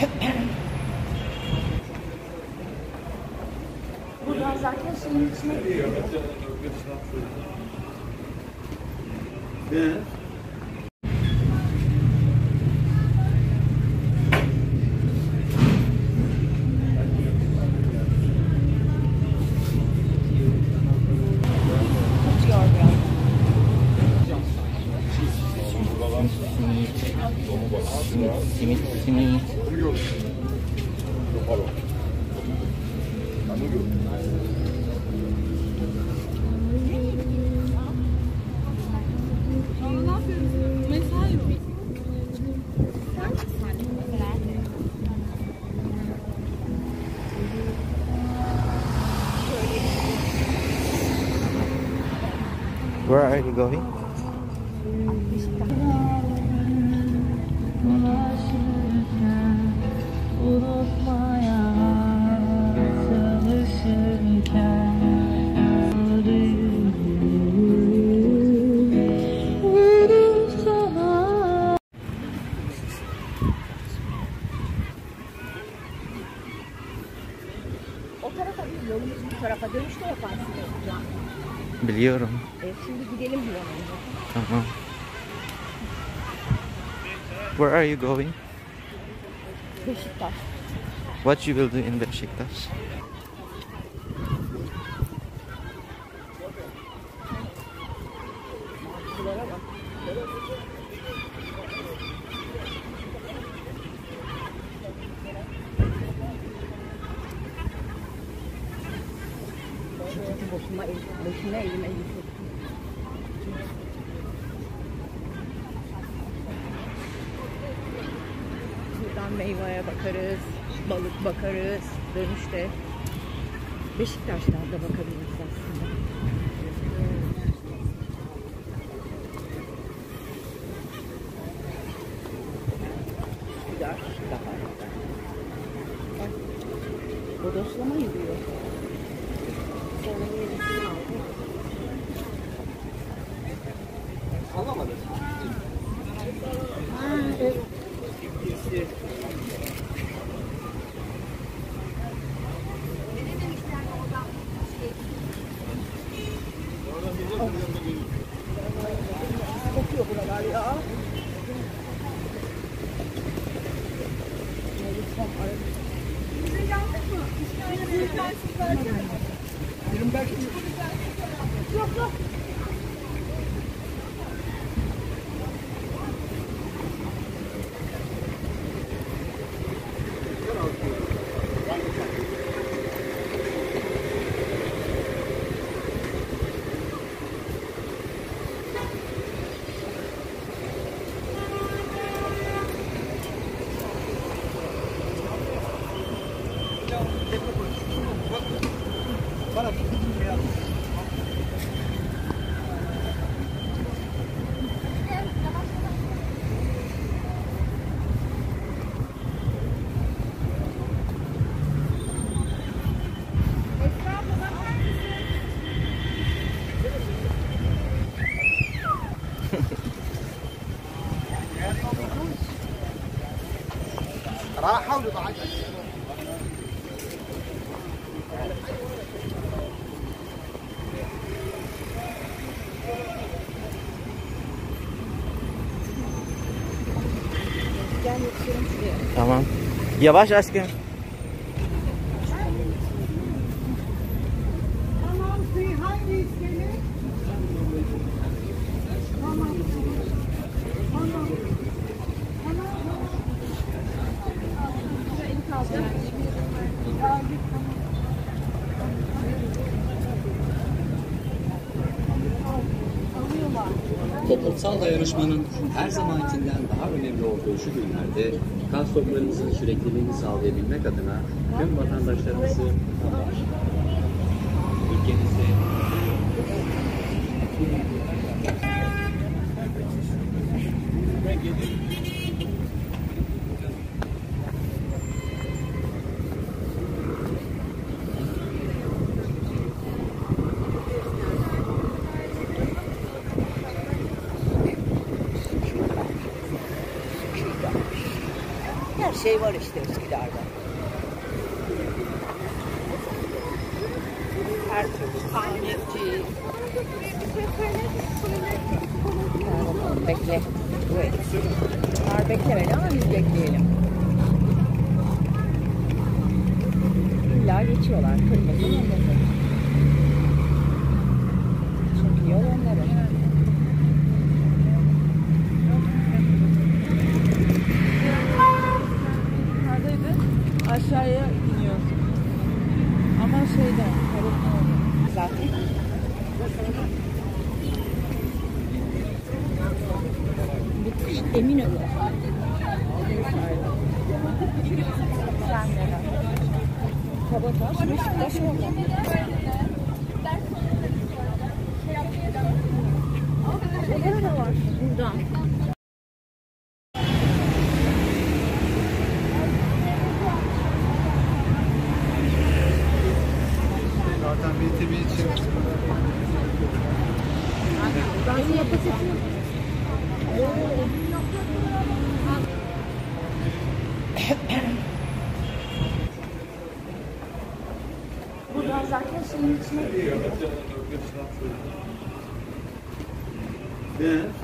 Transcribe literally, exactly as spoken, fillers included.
Buradan zaten şeyin içine gidiyor. Ne? Simit, simit. Where are you going? O tarafa değil, yolumuz bu tarafa dönüşte yaparsın. Biliyorum. Evet, şimdi gidelim bir yana. Tamam. Where are you going? Beşiktaş. What you will do in Beşiktaş? Şuralara bak. Boşuma, boşuna elime gittim. Buradan meyveye bakarız, balık bakarız, dönüşte Beşiktaş'tan da bakabiliriz aslında. Güzel, daha. Bak, bodoslama yürüyor. Sonra yenisini aldı. Anlamadım. Ha, evet. Kokuyor buralar ya. Yok yok. راح حاولوا بعد. Tamam. Yavaş aşkım. Tamam, hangi iskele? Tamam. Tamam. Toplumsal dayanışmanın her zamankinden daha önemli olduğu şu günlerde kas toplarımızın sürekliliğini sağlayabilmek adına tüm vatandaşlarımızı ülkemizde Gel Her şey var işte Üsküdar'da. Her türlü tamirci. Gel bakalım, bekle. Evet. Bunlar beklemeli ama biz bekleyelim. İlla geçiyorlar. Kırmızı olmasın. Çünkü yol onların. Neredeydi? Aşağıya iniyoruz. Ama şeyden, Zaten. Emin olun. Sen neler? Kabataş, Beşiktaş oldu. Burada da var. Buradan. Zaten B T V için Ben sana paketini... Buradan zaten şeyin içine giriyor. ne?